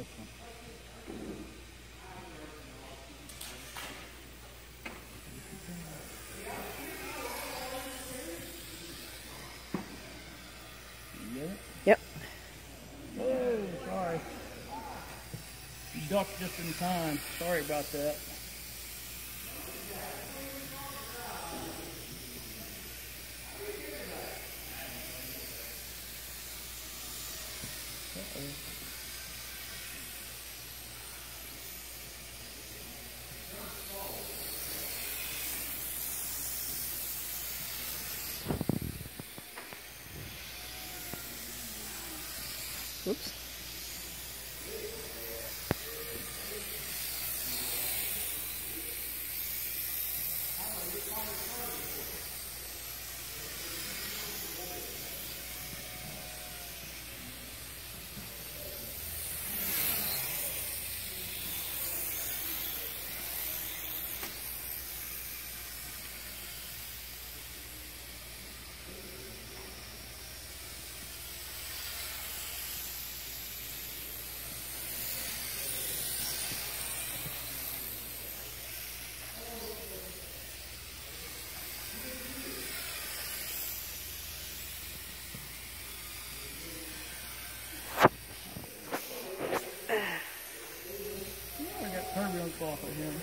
this one. You get it? Yep. Oh, sorry. You ducked just in time. Sorry about that. Oops. I got turbulence off of him.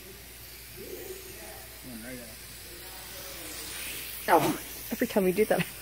Oh, every time we do that,